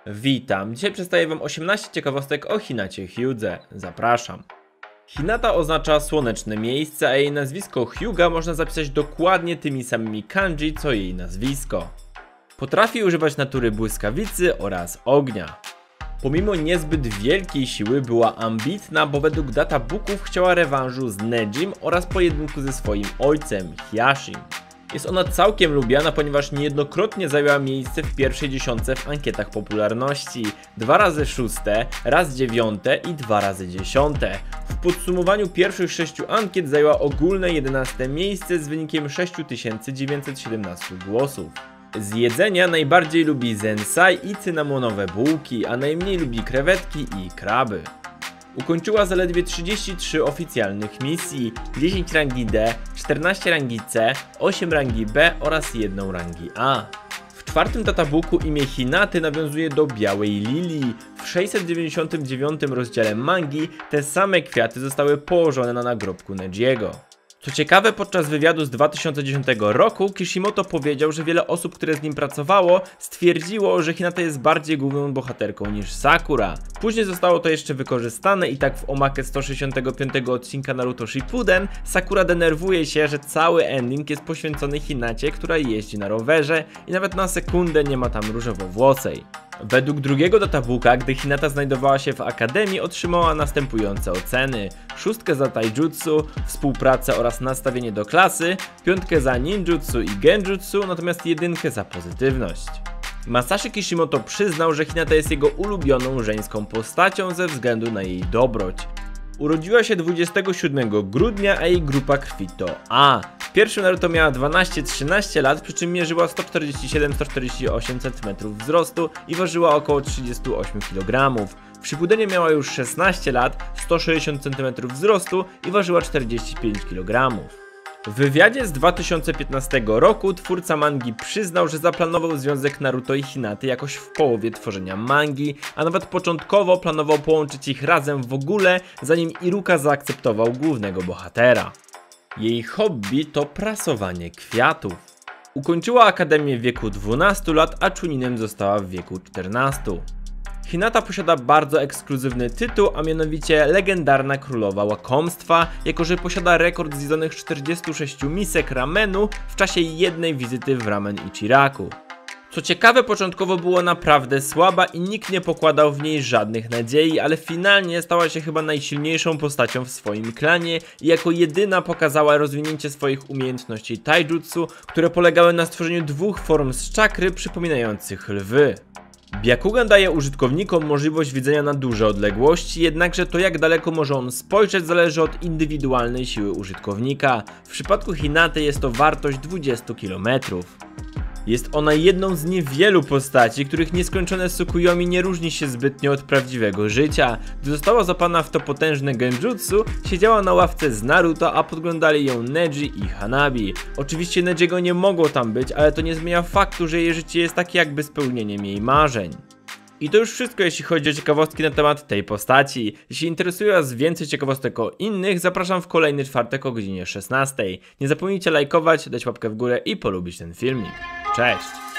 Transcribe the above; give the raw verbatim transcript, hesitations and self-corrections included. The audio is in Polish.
Witam, dzisiaj przedstawię wam osiemnaście ciekawostek o Hinacie Hyuze. Zapraszam. Hinata oznacza słoneczne miejsce, a jej nazwisko Hyuga można zapisać dokładnie tymi samymi kanji co jej nazwisko. Potrafi używać natury błyskawicy oraz ognia. Pomimo niezbyt wielkiej siły była ambitna, bo według databooków chciała rewanżu z Nejim oraz pojedynku ze swoim ojcem, Hyashim. Jest ona całkiem lubiana, ponieważ niejednokrotnie zajęła miejsce w pierwszej dziesiątce w ankietach popularności. Dwa razy szóste, raz dziewiąte i dwa razy dziesiąte. W podsumowaniu pierwszych sześciu ankiet zajęła ogólne jedenaste miejsce z wynikiem sześć tysięcy dziewięćset siedemnaście głosów. Z jedzenia najbardziej lubi zensai i cynamonowe bułki, a najmniej lubi krewetki i kraby. Ukończyła zaledwie trzydzieści trzy oficjalnych misji, dziesięć rangi D, czternaście rangi C, osiem rangi B oraz jedną rangi A. W czwartym databooku imię Hinaty nawiązuje do białej lilii. W sześćset dziewięćdziesiątym dziewiątym rozdziale mangi te same kwiaty zostały położone na nagrobku Nejiego. Co ciekawe, podczas wywiadu z dwa tysiące dziesiątego roku Kishimoto powiedział, że wiele osób, które z nim pracowało, stwierdziło, że Hinata jest bardziej główną bohaterką niż Sakura. Później zostało to jeszcze wykorzystane i tak w Omake sto sześćdziesiątego piątego odcinka Naruto Shippuden Sakura denerwuje się, że cały ending jest poświęcony Hinacie, która jeździ na rowerze i nawet na sekundę nie ma tam różowo-włosej. Według drugiego databooka, gdy Hinata znajdowała się w akademii, otrzymała następujące oceny: szóstkę za taijutsu, współpracę oraz nastawienie do klasy, piątkę za ninjutsu i genjutsu, natomiast jedynkę za pozytywność. Masashi Kishimoto przyznał, że Hinata jest jego ulubioną żeńską postacią ze względu na jej dobroć. Urodziła się dwudziestego siódmego grudnia, a jej grupa krwi to A. W pierwszym Naruto miała dwanaście trzynaście lat, przy czym mierzyła sto czterdzieści siedem do stu czterdziestu ośmiu centymetrów wzrostu i ważyła około trzydzieści osiem kilogramów. W Shippudenie miała już szesnaście lat, sto sześćdziesiąt centymetrów wzrostu i ważyła czterdzieści pięć kilogramów. W wywiadzie z dwa tysiące piętnastego roku twórca mangi przyznał, że zaplanował związek Naruto i Hinaty jakoś w połowie tworzenia mangi, a nawet początkowo planował połączyć ich razem w ogóle, zanim Iruka zaakceptował głównego bohatera. Jej hobby to prasowanie kwiatów. Ukończyła akademię w wieku dwunastu lat, a chuninem została w wieku czternastu. Hinata posiada bardzo ekskluzywny tytuł, a mianowicie legendarna królowa łakomstwa, jako że posiada rekord zjedzonych czterdziestu sześciu misek ramenu w czasie jednej wizyty w Ramen Ichiraku. Co ciekawe, początkowo było naprawdę słaba i nikt nie pokładał w niej żadnych nadziei, ale finalnie stała się chyba najsilniejszą postacią w swoim klanie i jako jedyna pokazała rozwinięcie swoich umiejętności taijutsu, które polegały na stworzeniu dwóch form z czakry przypominających lwy. Byakugan daje użytkownikom możliwość widzenia na duże odległości, jednakże to, jak daleko może on spojrzeć, zależy od indywidualnej siły użytkownika. W przypadku Hinaty jest to wartość dwadzieścia kilometrów. Jest ona jedną z niewielu postaci, których nieskończone Tsukuyomi nie różni się zbytnio od prawdziwego życia. Gdy została złapana w to potężne genjutsu, siedziała na ławce z Naruto, a podglądali ją Neji i Hanabi. Oczywiście Nejiego nie mogło tam być, ale to nie zmienia faktu, że jej życie jest takie jakby spełnieniem jej marzeń. I to już wszystko, jeśli chodzi o ciekawostki na temat tej postaci. Jeśli interesuje was więcej ciekawostek o innych, zapraszam w kolejny czwartek o godzinie szesnastej. Nie zapomnijcie lajkować, dać łapkę w górę i polubić ten filmik. Cześć!